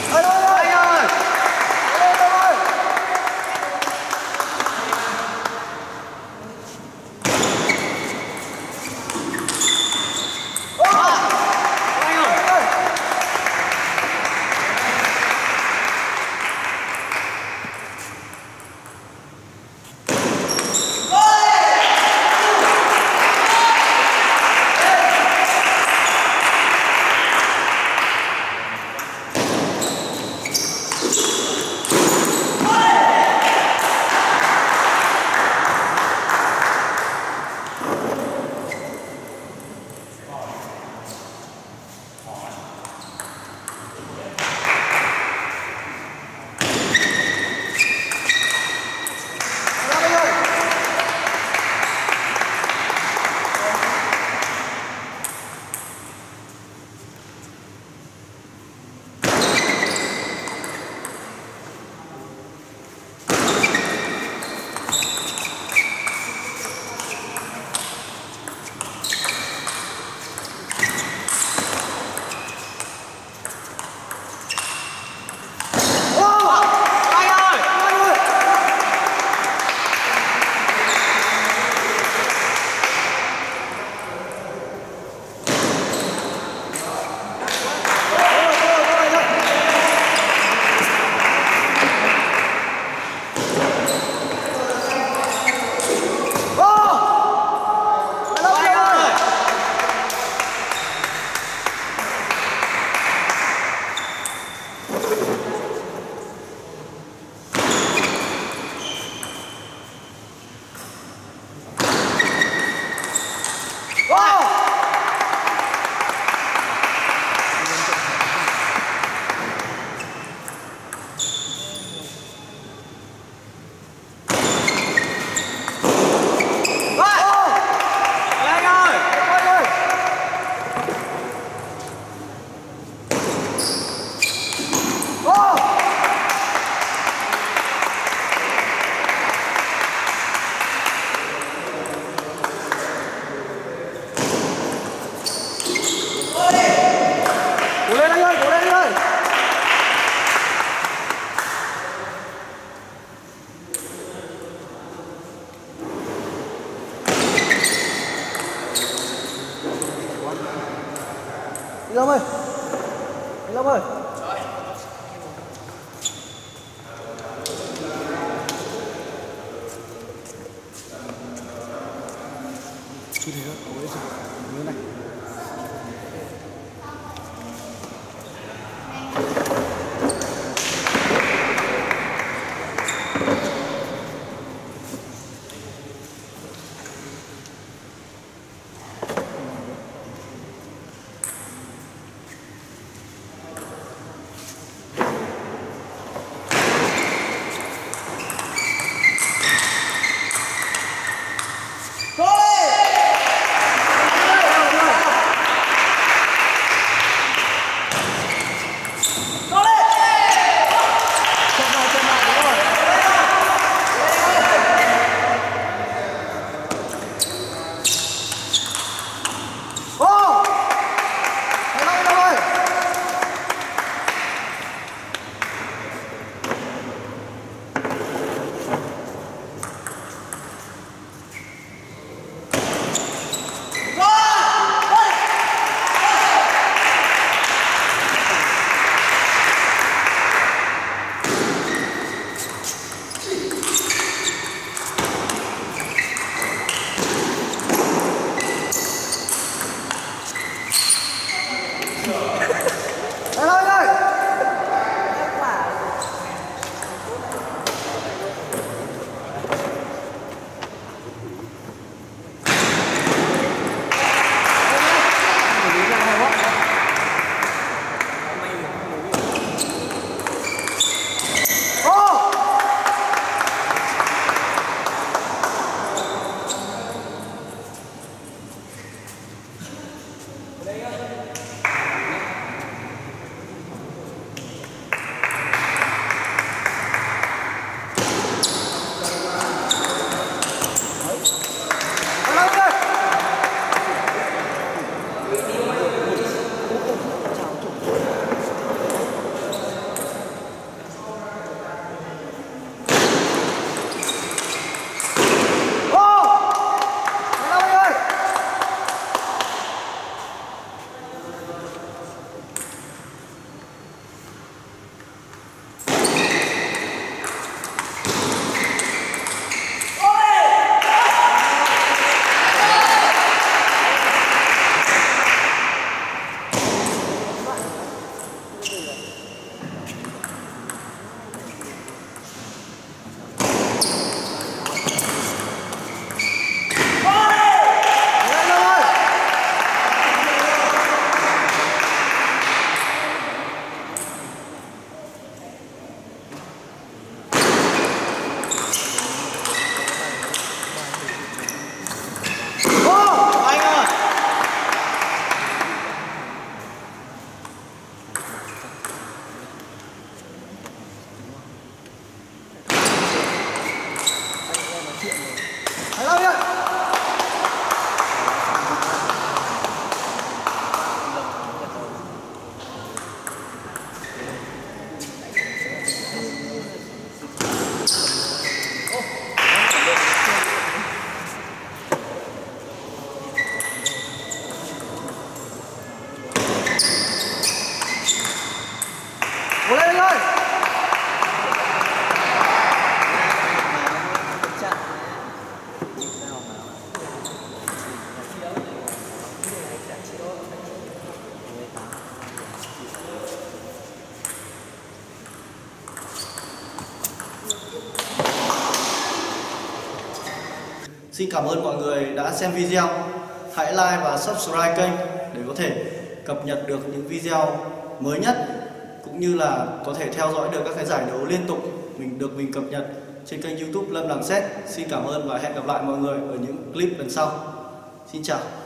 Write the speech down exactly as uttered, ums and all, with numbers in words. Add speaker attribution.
Speaker 1: Ơi ơi ơi.
Speaker 2: Anh ơi.
Speaker 1: Ơi ơi ơi.
Speaker 2: Anh ơi.
Speaker 1: Cố lên anh ơi, cố lên anh ơi. Anh Lâm ơi. Anh Lâm ơi. Cứ thế thôi, cố lên xem. Như này.
Speaker 3: Xin cảm ơn mọi người đã xem video. Hãy like và subscribe kênh để có thể cập nhật được những video mới nhất, cũng như là có thể theo dõi được các cái giải đấu liên tục mình được mình cập nhật trên kênh YouTube Lâm Làng Sét. Xin cảm ơn và hẹn gặp lại mọi người ở những clip lần sau. Xin chào.